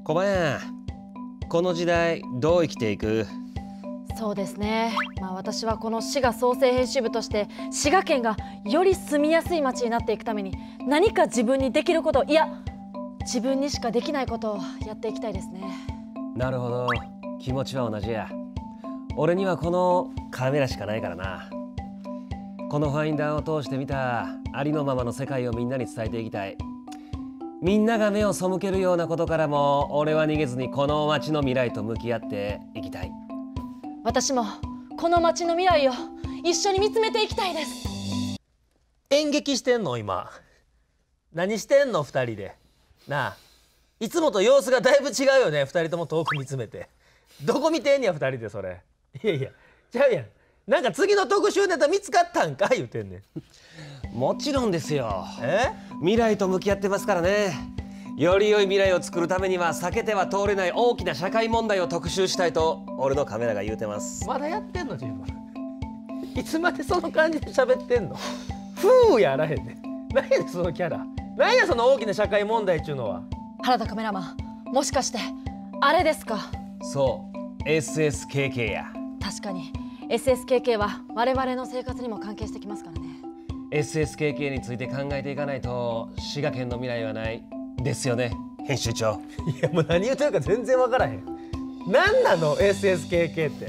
小林、この時代どう生きていく？ そうですね、私はこの滋賀創生編集部として滋賀県がより住みやすい街になっていくために何か自分にできること、いや自分にしかできないことをやっていきたいですね。 なるほど、気持ちは同じや。俺にはこのカメラしかないからな。このファインダーを通して見たありのままの世界をみんなに伝えていきたい。みんなが目を背けるようなことからも俺は逃げずにこの街の未来と向き合っていきたい。 私もこの街の未来を一緒に見つめていきたいです。 演劇してんの今？何してんの二人で？なあ、いつもと様子がだいぶ違うよね。二人とも遠く見つめてどこ見てんねや二人で。それいやいやちゃうやん。なんか次の特集ネタ見つかったんか言うてんねん。 もちろんですよ。未来と向き合ってますからね。より良い未来を作るためには避けては通れない大きな社会問題を特集したいと俺のカメラが言うてます。 まだやってんの自分？いつまでその感じで喋ってんの？ふうやあらへんねん。何やねんそのキャラ。何やその大きな社会問題っちゅうのは。 原田カメラマン、もしかしてあれですか？ そう、 SSKK や。 確かに SSKK は我々の生活にも関係してきますからね。 SSKK について考えていかないと滋賀県の未来はないですよね、編集長。 いやもう何言うてるか全然わからへん。何なの SSKK って？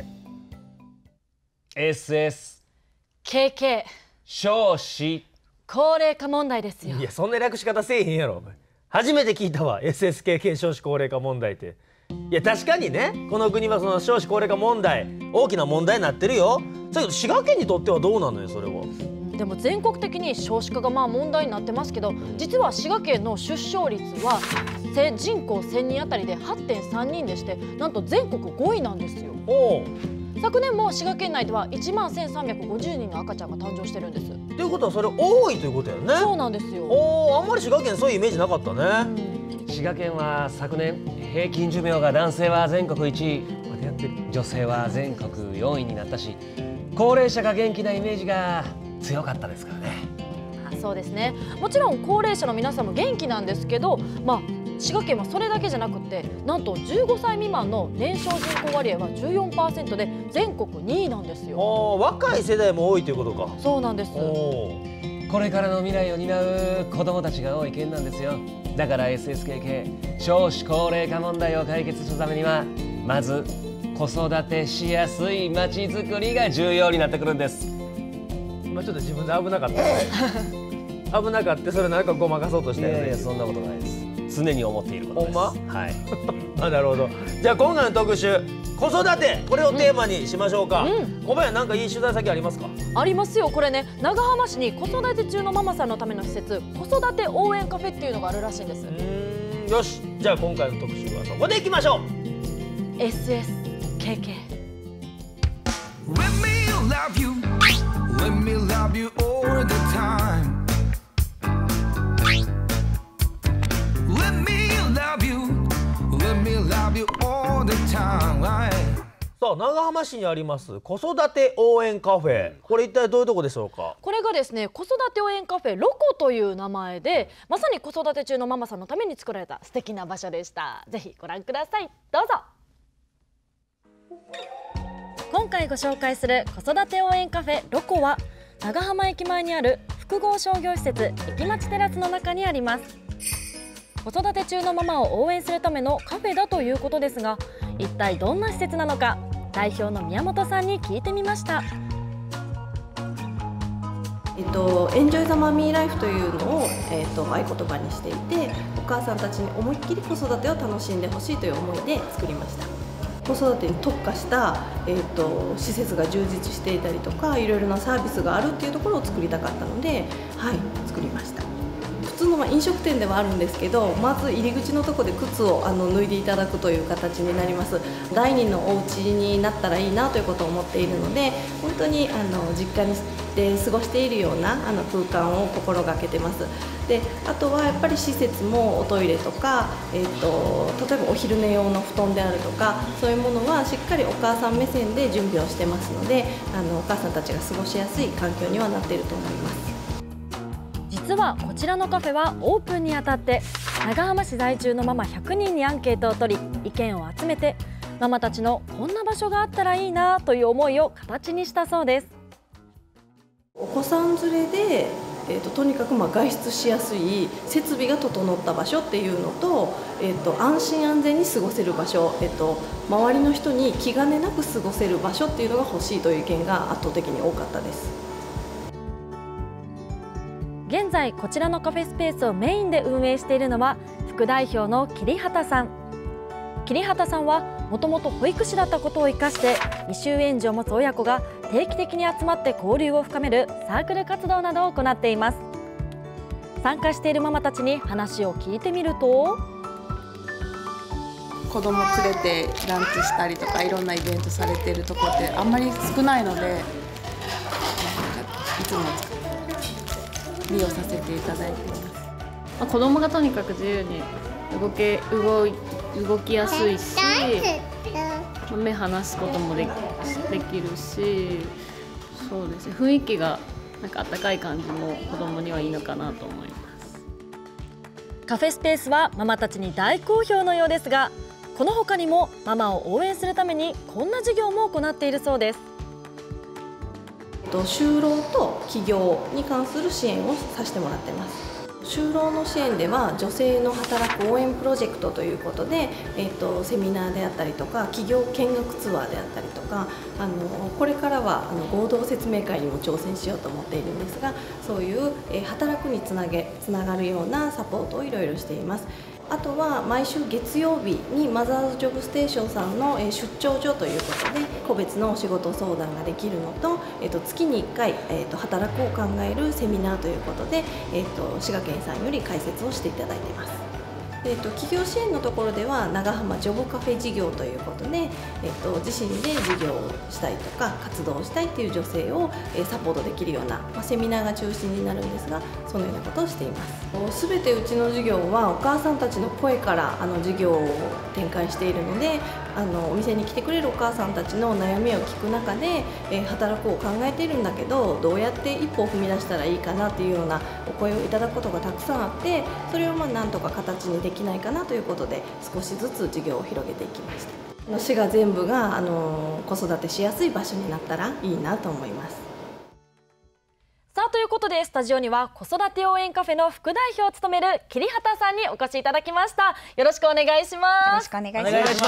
KK 少子高齢化問題ですよ。 いやそんな略し方せえへんやろお前。初めて聞いたわ SSKK 少子高齢化問題って。いや確かにね、この国はその少子高齢化問題大きな問題になってるよ。だけど滋賀県にとってはどうなのよそれは。 でも全国的に少子化が問題になってますけど、実は滋賀県の出生率は人口1000人あたりで 8.3 人でして、なんと全国5位なんですよ。昨年も滋賀県内では1万1350人の赤ちゃんが誕生してるんです。 ということはそれ多いということやね。 そうなんですよ。 あんまり滋賀県そういうイメージなかったね。 滋賀県は昨年平均寿命が男性は全国1位、女性は全国4位になったし、高齢者が元気なイメージが強かったですからね。 そうですね、もちろん高齢者の皆さんも元気なんですけど、滋賀県はそれだけじゃなくて、なんと15歳未満の年少人口割合は 14% で全国2位なんですよ。 若い世代も多いということか。 そうなんです。 これからの未来を担う子どもたちが多い県なんですよ。だから SSKK 少子高齢化問題を解決するためにはまず子育てしやすいまちづくりが重要になってくるんです。 今ちょっと自分で危なかったね危なかった。それなんかごまかそうとしてるね。 いやそんなことないです。常に思っていることです。 ほんま？ はいなるほど。じゃあ今回の特集子育て、これをテーマにしましょうか。小林、なんかいい取材先ありますか？ ありますよ。これね、長浜市に子育て中のママさんのための施設、子育て応援カフェっていうのがあるらしいんです。 よし、じゃあ今回の特集はそこでいきましょう。 SSKK。 Let me love you, let me love you all the time. Let me love you, let me love you all the time. さあ、長浜市にあります子育て応援カフェ、これ一体どういうとこでしょうか？ これがですね、子育て応援カフェロコという名前で、まさに子育て中のママさんのために作られた素敵な場所でした。ぜひご覧ください。どうぞ。今回ご紹介する子育て応援カフェロコは、長浜駅前にある複合商業施設駅町テラスの中にあります。子育て中のママを応援するためのカフェだということですが、一体どんな施設なのか、代表の宮本さんに聞いてみました。 エンジョイザマミーライフというのを、合言葉にしていて、お母さんたちに思いっきり子育てを楽しんでほしいという思いで作りました。子育てに特化した、施設が充実していたりとか、いろいろなサービスがあるっていうところを作りたかったので、作りました。普通の飲食店ではあるんですけど、まず入り口のところで靴を脱いでいただくという形になります。第二のお家になったらいいなということを思っているので、本当に実家にで過ごしているような空間を心がけてます。で、あとはやっぱり施設もおトイレとか、例えばお昼寝用の布団であるとか、そういうものはしっかりお母さん目線で準備をしてますので、お母さんたちが過ごしやすい環境にはなっていると思います。 実実はこちらのカフェはオープンにあたって長浜市在住のママ100人にアンケートを取り意見を集めてママたちのこんな場所があったらいいなという思いを形にしたそうです。 お子さん連れで、とにかく外出しやすい設備が整った場所っていうのと、安心安全に過ごせる場所、周りの人に気兼ねなく過ごせる場所っていうのが欲しいという意見が圧倒的に多かったです。 現在こちらのカフェスペースをメインで運営しているのは副代表の桐畑さん。桐畑さんはもともと保育士だったことを生かして未就園児を持つ親子が定期的に集まって交流を深めるサークル活動などを行っています。参加しているママたちに話を聞いてみると、 子供連れてランチしたりとかいろんなイベントされてるところってあんまり少ないので、いつも利用させていただいています。 子供がとにかく自由に動きやすいし、目離すこともできるし、そうですね、雰囲気がなんか温かい感じも子供にはいいのかなと思います。 カフェスペースはママたちに大好評のようですが、この他にもママを応援するためにこんな事業も行っているそうです。 就労と起業に関する支援をさせてもらってます。就労の支援では女性の働く応援プロジェクトということで、セミナーであったりとか企業見学ツアーであったりとか、これからは合同説明会にも挑戦しようと思っているんですが、そういう働くにつながるようなサポートをいろいろしています。あとは毎週月曜日にマザーズジョブステーションさんの出張所ということで個別のお仕事相談ができるのと、月に1回、働くを考えるセミナーということで、滋賀県さんより解説をしていただいています。企業支援のところでは長浜ジョブカフェ事業ということで、自身で事業をしたいとか活動をしたいという女性をサポートできるような、セミナーが中心になるんですが、そのようなことをしています。すべてうちの事業はお母さんたちの声から事業を展開しているので、お店に来てくれるお母さんたちの悩みを聞く中で、働くを考えているんだけどどうやって一歩を踏み出したらいいかなというようなお声をいただくことがたくさんあって、それをなんとか形にできないかなということで少しずつ事業を広げていきました。市が全部が子育てしやすい場所になったらいいなと思います。 さあということでスタジオには子育て応援カフェの副代表を務める桐畑さんにお越しいただきました。よろしくお願いします。 よろしくお願いします。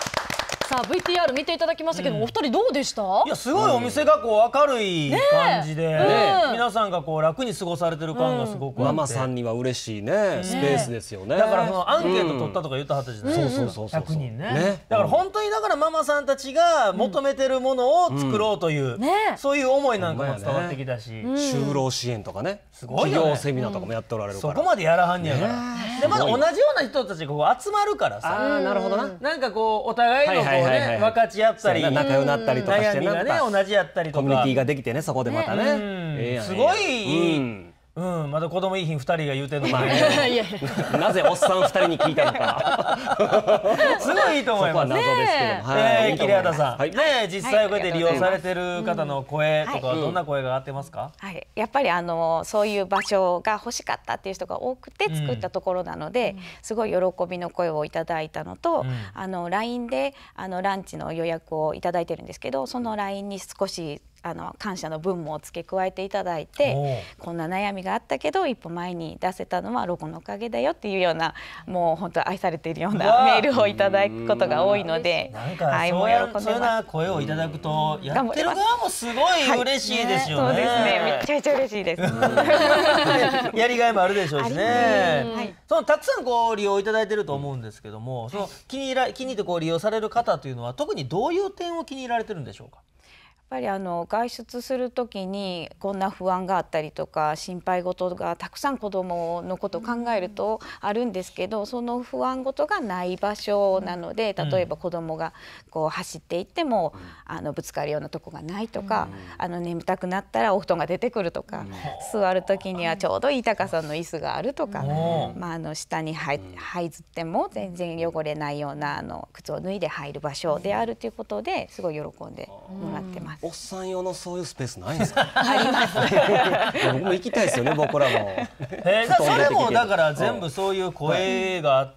さあ VTR 見ていただきましたけど、お二人どうでした？ いやすごいお店が明るい感じで、皆さんが楽に過ごされてる感がすごくあって、 ママさんには嬉しいねスペースですよね。 だからそのアンケート取ったとか言ったはったじゃないですか。100人ね。だから本当にママさんたちが求めてるものを作ろうというそういう思いなんかも伝わってきたし、 就労支援とかね、企業セミナーとかもやっておられるから、 そこまでやらはんねやから。でまだ同じような人たちが集まるからさ、 なるほどな、 なんかお互いの分かち合ったり仲良くなったりとかして、 悩みがね同じやったりとかコミュニティができてね、そこでまたねすごいいい。まだ子供いい日2人が言うてるのかなぜおっさん2人に聞いたのかすごいいいと思います。 そこは謎ですけど、 桐畑さんね、実際こうやって利用されてる方の声とかどんな声が上がってますか？ はい、やっぱりそういう場所が欲しかったっていう人が多くて作ったところなので、すごい喜びの声をいただいたのと、LINE でランチの予約をいただいてるんですけど、その LINE に少し感謝の文も付け加えていただいて、こんな悩みがあったけど一歩前に出せたのはロゴのおかげだよっていうような、もう本当愛されているようなメールをいただくことが多いので、 はい、もう喜んでます。そういうような声をいただくと、やってる側もすごい嬉しいですよね。 そうですね、めちゃめちゃ嬉しいです。 やりがいもあるでしょうしね。そのたくさん利用いただいてると思うんですけども、その気に入って利用される方というのは特にどういう点を気に入られてるんでしょうか？ やっぱり外出する時にこんな不安があったりとか心配事がたくさん子どものことを考えるとあるんですけど、その不安事がない場所なので、例えば子どもが走っていってもぶつかるようなとこがないとか、眠たくなったらお布団が出てくるとか、座る時にはちょうどいい高さの椅子があるとか、下に這いずっても全然汚れないような靴を脱いで入る場所であるということですごい喜んでもらってます。 ます。 おっさん用のそういうスペースないんですか？ あります。 僕も行きたいですよね、僕らも。 それもだから全部そういう声があって、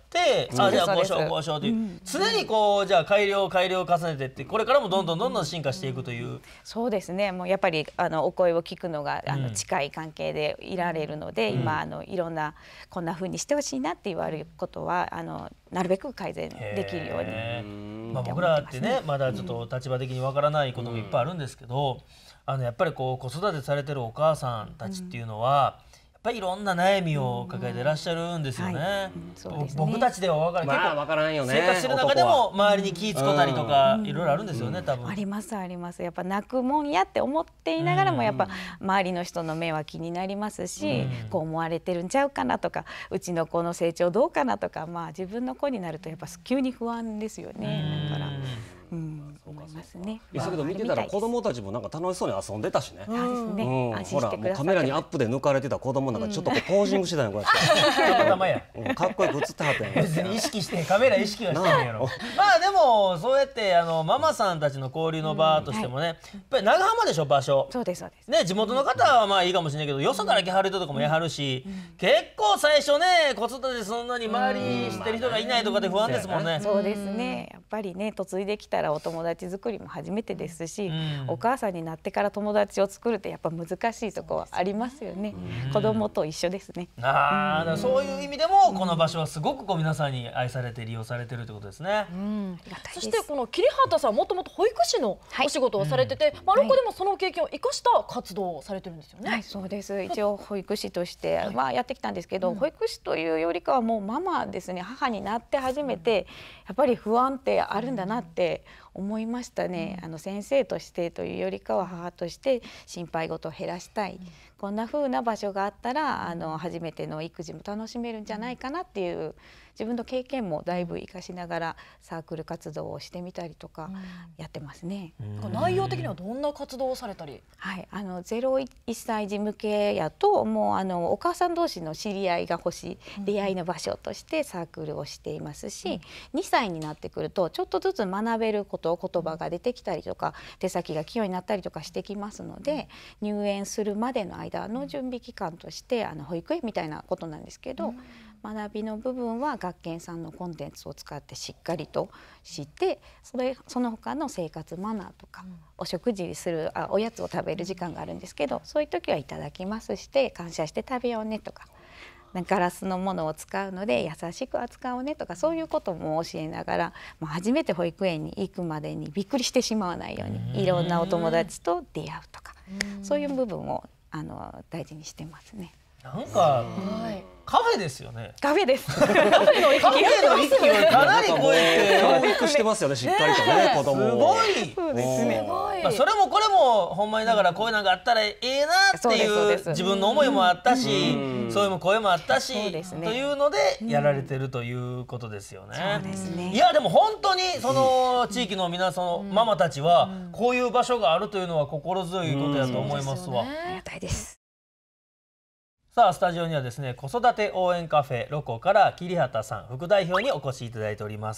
じゃあこうしようこうしようという、常にこうじゃあ改良を重ねてって、これからもどんどん進化していくという。 そうですね。もうやっぱりお声を聞くのが近い関係でいられるので、今いろんなこんな風にしてほしいなって言われることはなるべく改善できるように。 僕らってね、まだちょっと立場的にわからないこともいっぱいあるんですけど、やっぱりこう子育てされてるお母さんたちっていうのは、やっぱりいろんな悩みを抱えていらっしゃるんですよね。僕たちでは分からんよね。生活してる中でも周りに気ぃ使ったりとかいろいろあるんですよね、多分。 ありますあります。やっぱ泣くもんやって思っていながらも、やっぱ周りの人の目は気になりますし、こう思われてるんちゃうかなとか、うちの子の成長どうかなとか、自分の子になるとやっぱ急に不安ですよね。だから思いますね。 だけど見てたら子供たちもなんか楽しそうに遊んでたしね。 ほらもうカメラにアップで抜かれてた子供なんかちょっとポージングしてたんや、これ。かっこよく映ってはったんや。 別に意識してカメラ意識はしてんやろ。でもそうやってママさんたちの交流の場としてもね、やっぱり長浜でしょ、場所。 そうですそうです。 ね、地元の方はまあいいかもしれないけど、よそから来はる人とかもやはるし、結構最初ね、子育てそんなに周りしてる人がいないとかで不安ですもんね。 そうですね。やっぱりね、嫁いできたらお友達作りも初めてですし、お母さんになってから友達を作るってやっぱ難しいとこはありますよね。子供と一緒ですね。 そういう意味でもこの場所はすごくこう皆さんに愛されて利用されてるってことですね。 そしてこの桐畑さん、もともと保育士のお仕事をされてて、ロコでもその経験を生かした活動をされてるんですよね。 はい、そうです。一応保育士としてやってきたんですけど、保育士というよりかはもうママですね。母になって初めてやっぱり不安ってあるんだなって思いましたね。先生としてというよりかは母として心配事を減らしたい、こんな風な場所があったら初めての育児も楽しめるんじゃないかなっていう自分の経験もだいぶ生かしながらサークル活動をしてみたりとかやってますね。 内容的にはどんな活動をされたり？ はい、0-1歳児向けやともうお母さん同士の知り合いが欲しい出会いの場所としてサークルをしていますし、2歳になってくるとちょっとずつ学べること、言葉が出てきたりとか手先が器用になったりとかしてきますので、入園するまでの間の準備期間として保育園みたいなことなんですけど、学びの部分は学研さんのコンテンツを使ってしっかりと知って、その他の生活マナーとか、お食事するおやつを食べる時間があるんですけど、そういう時はいただきますして感謝して食べようねとか、ガラスのものを使うので優しく扱おうねとか、そういうことも教えながら、初めて保育園に行くまでにびっくりしてしまわないようにいろんなお友達と出会うとか、そういう部分を大事にしてますね。 なんかカフェですよね。 カフェです。 カフェの域をかなり超えて教育してますよね、しっかりとね、子供を。 すごい。 そうですね。 それもこれもほんまにだからこういうのがあったらいいなっていう自分の思いもあったし、そういう声もあったしというのでやられてるということですよね。 そうですね。 いやでも本当にその地域の皆さん、ママたちはこういう場所があるというのは心強いことやと思いますわ。 ありがたいです。 さあスタジオにはですね、子育て応援カフェロコから桐畑さん副代表にお越しいただいております。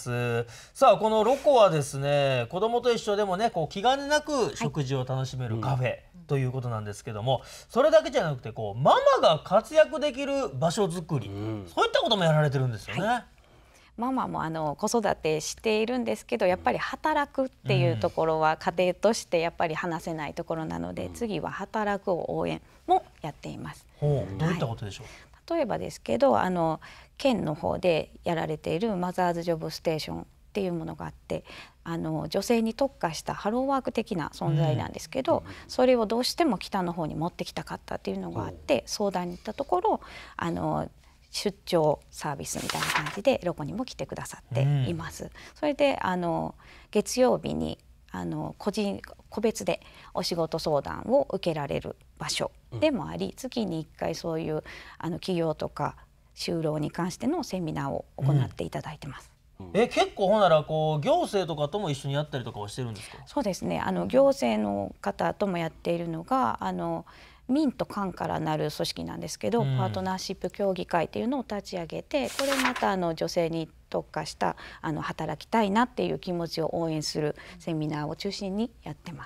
さあこのロコはですね、子供と一緒でもねこう気兼ねなく食事を楽しめるカフェということなんですけども、それだけじゃなくてこうママが活躍できる場所づくり、そういったこともやられてるんですよね。 ママも子育てしているんですけど、やっぱり働くっていうところは家庭としてやっぱり話せないところなので、次は働くを応援もやっています。 どういったことでしょう？ 例えばですけど県の方でやられているマザーズジョブステーションっていうものがあって、女性に特化したハローワーク的な存在なんですけど、それをどうしても北の方に持ってきたかったっていうのがあって相談に行ったところ出張サービスみたいな感じでロコにも来てくださっています。それで月曜日に個別でお仕事相談を受けられる場所でもあり、月に1回そういう企業とか就労に関してのセミナーを行っていただいてます。 結構ほんならこう行政とかとも一緒にやったりとかはしてるんですか？ そうですね。行政の方ともやっているのが民と官からなる組織なんですけど、パートナーシップ協議会っていうのを立ち上げて、これまた女性に特化した働きたいなっていう気持ちを応援するセミナーを中心にやってます。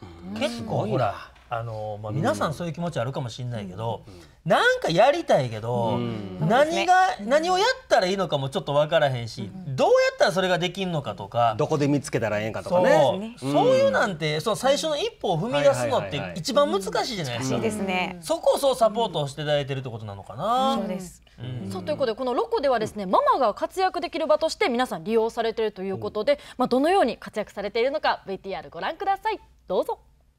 結構ほら皆さんそういう気持ちあるかもしれないけど、なんかやりたいけど、何をやったらいいのかもちょっと分からへんし、どうやったらそれができるのかとか、 どこで見つけたらええんかとかね。 そういうなんてその最初の一歩を踏み出すのって一番難しいじゃないですか。そこをそうサポートをしていただいてるってことなのかな。 そうです。そうということでこのロコではですね、ママが活躍できる場として皆さん利用されているということで、どのように活躍されているのか VTR ご覧ください。どうぞ。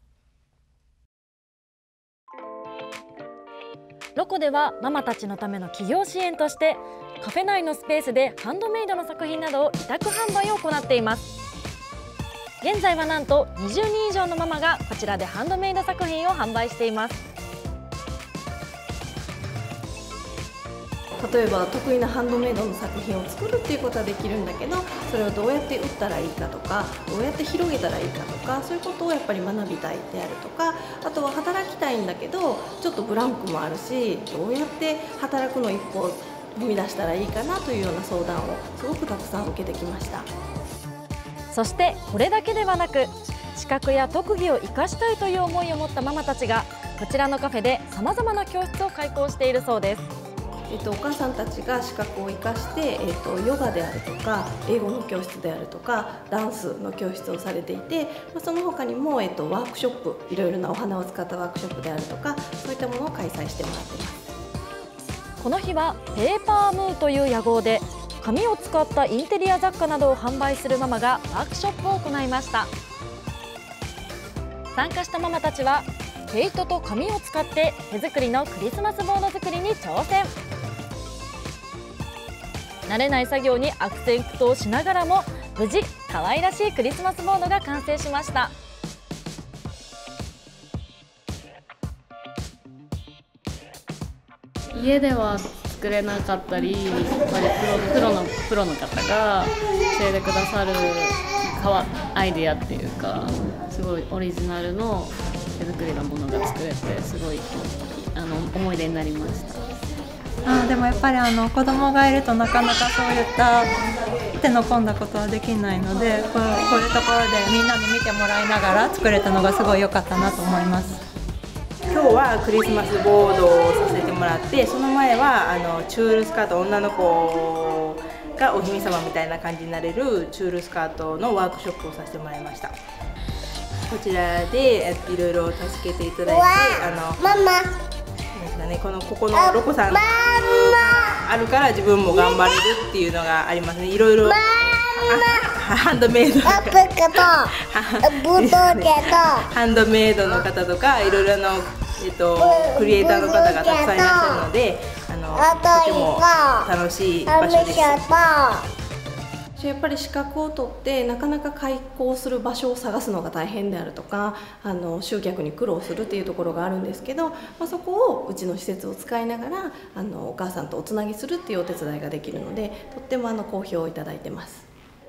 ロコではママたちのための企業支援としてカフェ内のスペースでハンドメイドの作品などを委託販売を行っています。現在はなんと20人以上のママがこちらでハンドメイド作品を販売しています。 例えば得意なハンドメイドの作品を作るっていうことはできるんだけど、それをどうやって売ったらいいかとか、どうやって広げたらいいかとか、そういうことをやっぱり学びたいであるとか、あとは働きたいんだけどちょっとブランクもあるし、どうやって働くの一歩踏み出したらいいかなというような相談をすごくたくさん受けてきました。 そしてこれだけではなく、資格や特技を生かしたいという思いを持ったママたちがこちらのカフェでさまざまな教室を開講しているそうです。 お母さんたちが資格を生かして、ヨガであるとか英語の教室であるとかダンスの教室をされていて、その他にも、ワークショップ、いろいろなお花を使ったワークショップであるとか、そういったものを開催してもらっています。 この日はペーパームーという屋号で紙を使ったインテリア雑貨などを販売するママがワークショップを行いました。参加したママたちは毛糸と紙を使って手作りのクリスマスボード作りに挑戦。慣れない作業に悪戦苦闘しながらも無事可愛らしいクリスマスボードが完成しました。 家では作れなかったり、やっぱりプロの方が教えてくださるアイデアっていうか、すごいオリジナルの手作りのものが作れて、すごい思い出になりました。 でもやっぱり子供がいるとなかなかそういった手の込んだことはできないので、こういうところでみんなに見てもらいながら作れたのがすごい良かったなと思います。 今日はクリスマスボードをさせてもらって、その前はチュールスカート、女の子がお姫様みたいな感じになれるチュールスカートのワークショップをさせてもらいました。こちらでいろいろ助けていただいて、ここのロコさんあるから自分も頑張れるっていうのがありますね。いろいろハンドメイドハンドメイドの方とかいろいろなクリエイターの方がたくさんいらっしゃるので、とても楽しい場所です。 やっぱり資格を取ってなかなか開講する場所を探すのが大変であるとか、集客に苦労するっていうところがあるんですけど、そこをうちの施設を使いながらお母さんとおつなぎするっていうお手伝いができるので、とっても好評をいただいてます。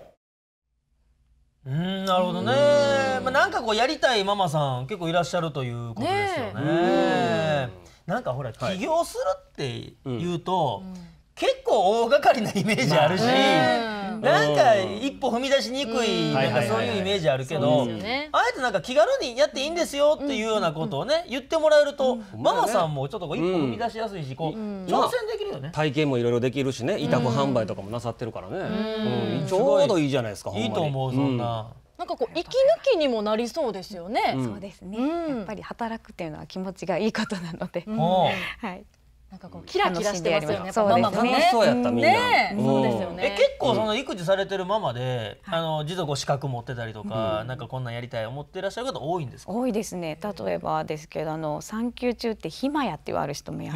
なるほどね。なんかこうやりたいママさん結構いらっしゃるということですよね。なんかほら起業するっていうと、結構大掛かりなイメージあるし、なんか一歩踏み出しにくい、なんかそういうイメージあるけど、あえてなんか気軽にやっていいんですよっていうようなことをね言ってもらえると、ママさんもちょっと一歩踏み出しやすいし、挑戦できるよね。 体験もいろいろできるしね、委託販売とかもなさってるからね、ちょうどいいじゃないですか。 いいと思う。そんななんかこう息抜きにもなりそうですよね。 そうですね。やっぱり働くっていうのは気持ちがいいことなので、はい。 なんかこうキラキラしてますよね。 ママも楽しそうやったみんな。 そうですよね。 結構その育児されてるママで、児童資格持ってたりとか、なんかこんなんやりたい思っていらっしゃる方多いんですか？ 多いですね。例えばですけど産休中って暇やって言われる人もやって、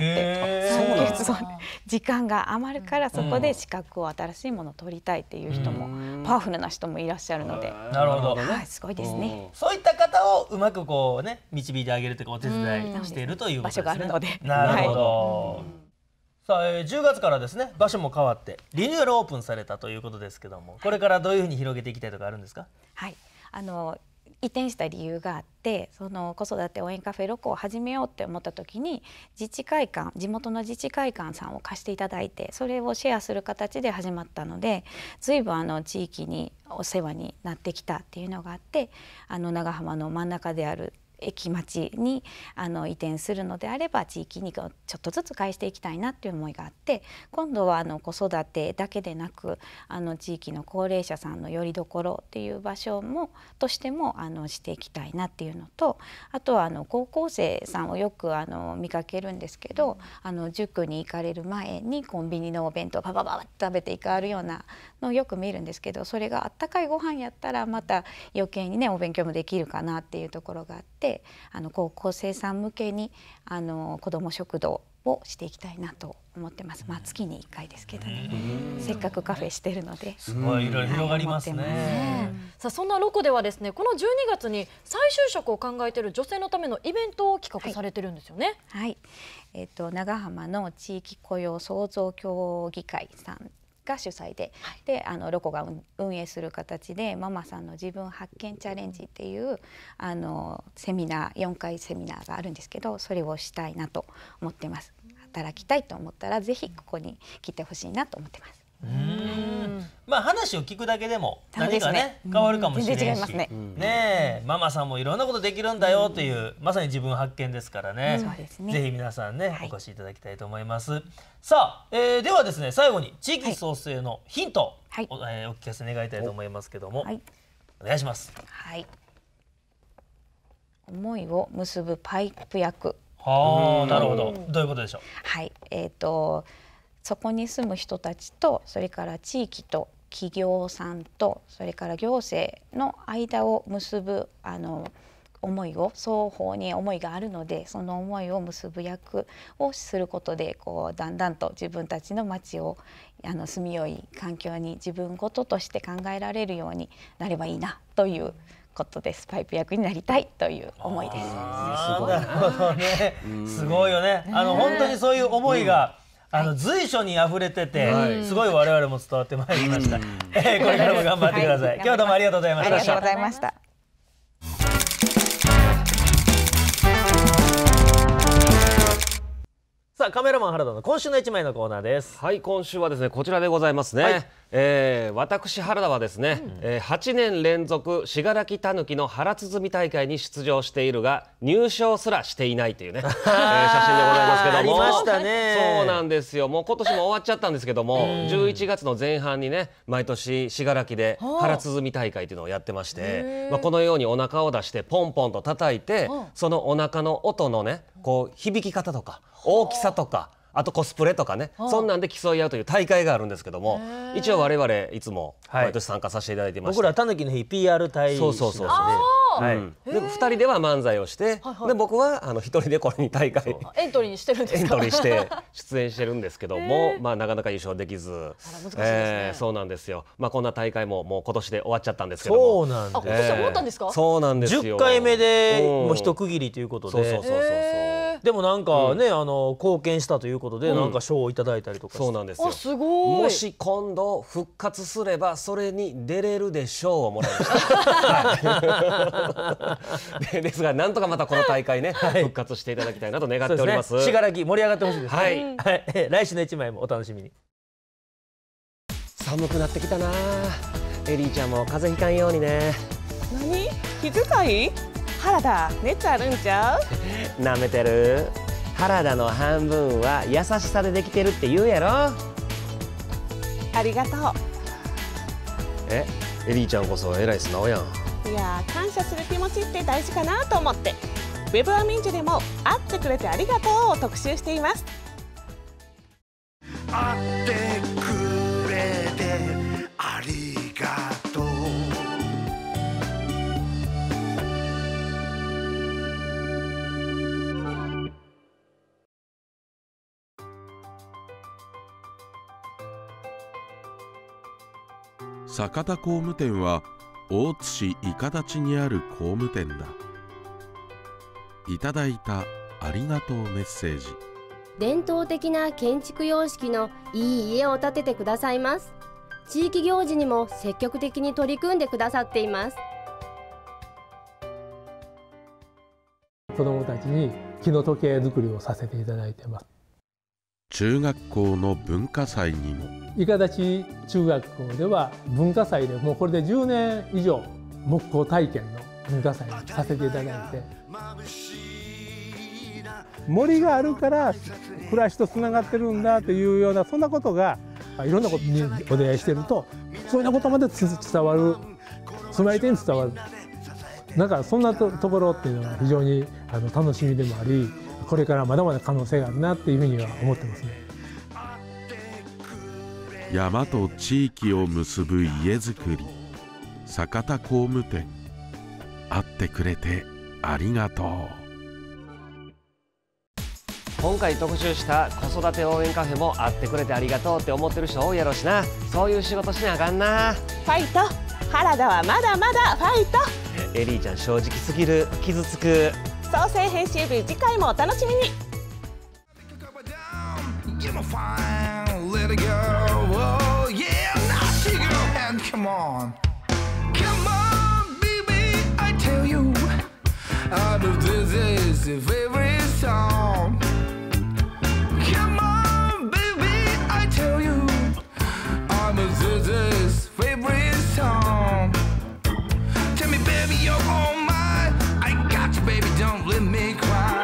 時間が余るからそこで資格を新しいものを取りたいっていう人も、パワフルな人もいらっしゃるので、 なるほど、 すごいですね。 そういった方をうまくこうね導いてあげるというかお手伝いしているという場所があるので。 なるほど。さあ10月からですね、場所も変わってリニューアルオープンされたということですけども、これからどういうふうに広げていきたいとかあるんですか？ はい、 移転した理由があって、その子育て応援カフェロコを始めようって思った時に、自治会館、地元の自治会館さんを貸していただいて、それをシェアする形で始まったので、随分地域にお世話になってきたっていうのがあって、長浜の真ん中である駅町に移転するのであれば、地域にちょっとずつ返していきたいなっていう思いがあって、今度は子育てだけでなく地域の高齢者さんのよりどころっていう場所もとしてもしていきたいなっていうのと、あとは高校生さんをよく見かけるんですけど、塾に行かれる前にコンビニのお弁当バババッと食べていかるようなのをよく見るんですけど、それがあったかいご飯やったらまた余計にねお勉強もできるかなっていうところがあって、高校生さん向けに子ども食堂をしていきたいなと思ってます。まあ月に1回ですけどね、せっかくカフェしてるので、 すごいいろいろ広がりますね。 さあそんなロコではですね、この12月に再就職を考えている女性のためのイベントを企画されてるんですよね。 はい、長浜の地域雇用創造協議会さんが主催で、ロコが運営する形でママさんの自分発見チャレンジっていうセミナー、4回セミナーがあるんですけど、それをしたいなと思ってます。働きたいと思ったらぜひここに来てほしいなと思ってます。 まあ話を聞くだけでも何かね変わるかもしれないしね、ママさんもいろんなことできるんだよというまさに自分発見ですからね、ぜひ皆さんねお越しいただきたいと思います。さあ、ではですね、最後に地域創生のヒントをお聞かせ願いたいと思いますけども、お願いします。 はい、思いを結ぶパイプ役。 はあ、なるほど。どういうことでしょう。 はい、そこに住む人たちと、それから地域と企業さんと、それから行政の間を結ぶ思いを、双方に思いがあるので、その思いを結ぶ役をすることで、こうだんだんと自分たちの町を住みよい環境に自分ごととして考えられるようになればいいなということです。パイプ役になりたいという思いです。 なるほどね。すごいよね。本当にそういう思いが随所に溢れてて、すごい我々も伝わってまいりました。これからも頑張ってください。今日はどうもありがとうございました。 ありがとうございました。 さあカメラマン原田の今週の一枚のコーナーです。 はい、今週はですねこちらでございますね。私原田はですね、8年連続信楽たぬきの原鼓大会に出場しているが入賞すらしていないというね、写真でございますけども、 ありましたね。 そうなんですよ。もう今年も終わっちゃったんですけども、11月の前半にね毎年信楽で原鼓大会というのをやってまして、このようにお腹を出してポンポンと叩いて、そのお腹の音のねこう響き方とか大きさとか、あとコスプレとかね、そんなんで競い合うという大会があるんですけども、一応我々いつも毎年参加させていただいてまして、 僕らたぬきの日 PR 大使なんで、 で2人では漫才をして、で僕は1人でこれに大会エントリーしてるんですか。 エントリーして出演してるんですけども、なかなか優勝できず、そうなんですよ。こんな大会ももう今年で終わっちゃったんですけども。 そうなんです。 今年終わったんですか。 そうなんですよ。 10回目でもう一区切りということで、でもなんかね貢献したということでなんか賞をいただいたりとかして。 そうなんですよ。 すごい。 もし今度復活すればそれに出れるでしょうをもらいました。ですがなんとかまたこの大会ね復活していただきたいなと願っております。 信楽盛り上がってほしいですね。来週の一枚もお楽しみに。 寒くなってきたな。エリーちゃんも風邪ひかんようにね。 何？気遣い？原田熱あるんちゃう？ なめてる。原田の半分は優しさでできてるって言うやろ。 ありがとう。 エリーちゃんこそえらい素直やん。 いや感謝する気持ちって大事かなと思って、ウェブアミンジでも会ってくれてありがとうを特集しています。 会ってくれてありがとう。 坂田工務店は大津市伊方町にある工務店だ。いただいたありがとうメッセージ。 伝統的な建築様式のいい家を建ててくださいます。地域行事にも積極的に取り組んでくださっています。 子どもたちに木の時計作りをさせていただいてます。 中学校の文化祭にも伊香立中学校では文化祭でもうこれで10年以上木工体験の文化祭をさせていただいて、森があるから暮らしとつながってるんだというようなそんなことがいろんなことにお出会いしてるとそういうようなことまで伝わる、住まい手に伝わる、なんかそんなところっていうのは非常に楽しみでもあり、これからまだまだ可能性があるなっていうふうには思ってますね。 山と地域を結ぶ家づくり、酒田工務店、会ってくれてありがとう。 今回特集した子育て応援カフェも会ってくれてありがとうって思ってる人多いやろしな。そういう仕事しなあかんな。 ファイト、原田はまだまだファイト。 エリーちゃん正直すぎる、傷つく。 創成編集部、次回もお楽しみに。 Tell me, baby, you're all mine. I got you, baby, don't let me cry.